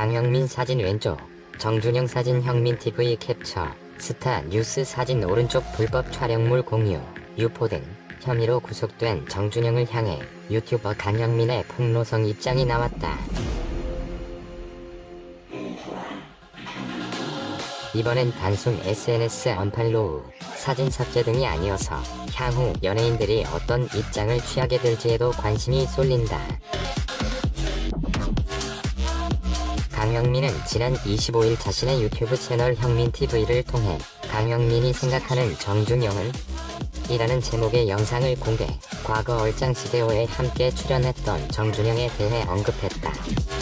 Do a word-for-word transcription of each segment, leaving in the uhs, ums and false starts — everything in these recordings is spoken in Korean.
강형민 사진 왼쪽, 정준영 사진 형민티비 캡처, 스타 뉴스 사진 오른쪽 불법 촬영물 공유, 유포 등 혐의로 구속된 정준영을 향해 유튜버 강형민의 폭로성 입장이 나왔다. 이번엔 단순 에스엔에스 언팔로우, 사진 삭제 등이 아니어서 향후 연예인들이 어떤 입장을 취하게 될지에도 관심이 쏠린다. 강형민은 지난 이십오일 자신의 유튜브 채널 형민티비를 통해 강형민이 생각하는 정준영은? 이라는 제목의 영상을 공개, 과거 얼짱시대오에 함께 출연했던 정준영에 대해 언급했다.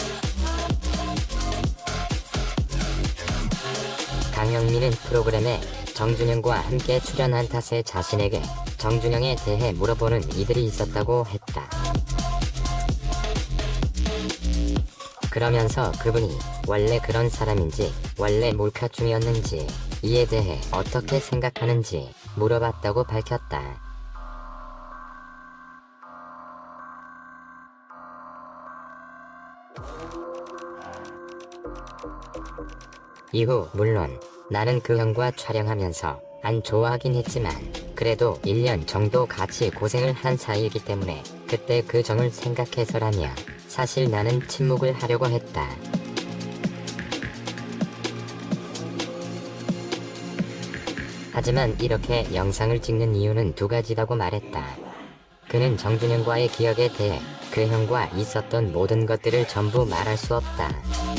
강형민은 프로그램에 정준영과 함께 출연한 탓에 자신에게 정준영에 대해 물어보는 이들이 있었다고 했다. 그러면서 그분이 원래 그런 사람인지, 원래 몰카충이었는지, 이에 대해 어떻게 생각하는지 물어봤다고 밝혔다. 이후 물론 나는 그 형과 촬영하면서 안 좋아하긴 했지만 그래도 일 년 정도 같이 고생을 한 사이이기 때문에 그때 그 점을 생각해서라면 사실 나는 침묵을 하려고 했다. 하지만 이렇게 영상을 찍는 이유는 두 가지라고 말했다. 그는 정준영과의 기억에 대해 그 형과 있었던 모든 것들을 전부 말할 수 없다.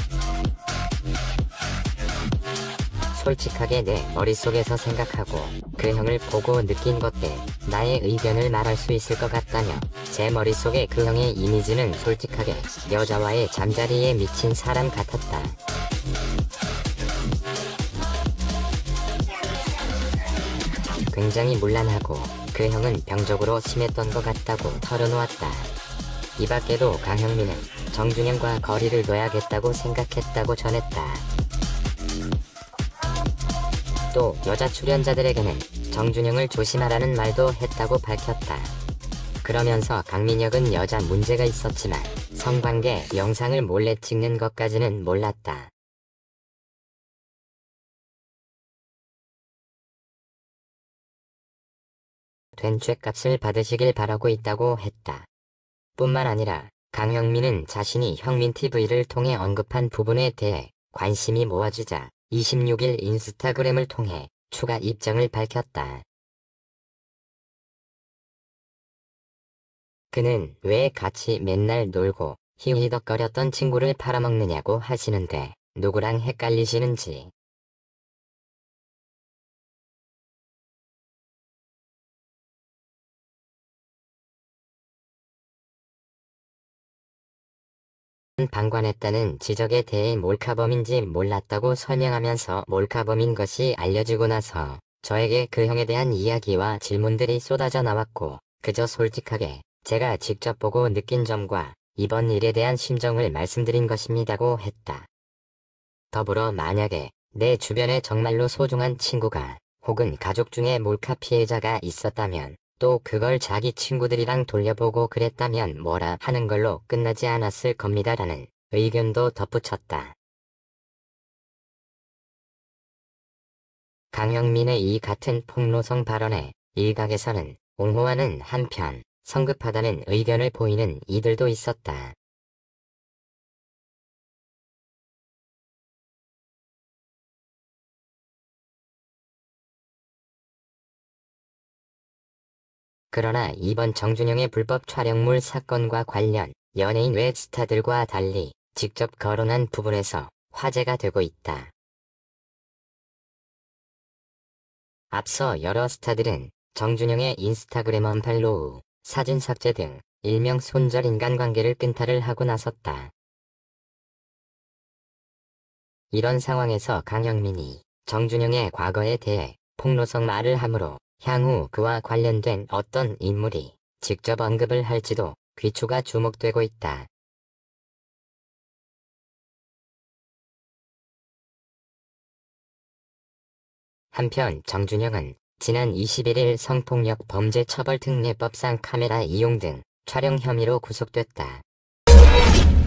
솔직하게 내 머릿속에서 생각하고 그 형을 보고 느낀 것들, 나의 의견을 말할 수 있을 것 같다며 제 머릿속에 그 형의 이미지는 솔직하게 여자와의 잠자리에 미친 사람 같았다. 굉장히 문란하고 그 형은 병적으로 심했던 것 같다고 털어놓았다. 이 밖에도 강형민은 정준영과 거리를 둬야겠다고 생각했다고 전했다. 또 여자 출연자들에게는 정준영을 조심하라는 말도 했다고 밝혔다. 그러면서 강민혁은 여자 문제가 있었지만 성관계 영상을 몰래 찍는 것까지는 몰랐다. 된 죗값을 받으시길 바라고 있다고 했다. 뿐만 아니라 강형민은 자신이 형민티비를 통해 언급한 부분에 대해 관심이 모아지자 이십육일 인스타그램을 통해 추가 입장을 밝혔다. 그는 왜 같이 맨날 놀고 히히덕거렸던 친구를 팔아먹느냐고 하시는데 누구랑 헷갈리시는지. 방관했다는 지적에 대해 몰카범인지 몰랐다고 설명하면서 몰카범인 것이 알려지고 나서 저에게 그 형에 대한 이야기와 질문들이 쏟아져 나왔고 그저 솔직하게 제가 직접 보고 느낀 점과 이번 일에 대한 심정을 말씀드린 것입니다고 했다. 더불어 만약에 내 주변에 정말로 소중한 친구가 혹은 가족 중에 몰카 피해자가 있었다면 또 그걸 자기 친구들이랑 돌려보고 그랬다면 뭐라 하는 걸로 끝나지 않았을 겁니다라는 의견도 덧붙였다. 강형민의 이 같은 폭로성 발언에 일각에서는 옹호하는 한편 성급하다는 의견을 보이는 이들도 있었다. 그러나 이번 정준영의 불법 촬영물 사건과 관련 연예인 외 스타들과 달리 직접 거론한 부분에서 화제가 되고 있다. 앞서 여러 스타들은 정준영의 인스타그램 언팔로우, 사진 삭제 등 일명 손절 인간관계를 끈탈을 하고 나섰다. 이런 상황에서 강형민이 정준영의 과거에 대해 폭로성 말을 하므로 향후 그와 관련된 어떤 인물이 직접 언급을 할지도 귀추가 주목되고 있다. 한편 정준영은 지난 이십일일 성폭력 범죄 처벌 특례법상 카메라 이용 등 촬영 혐의로 구속됐다.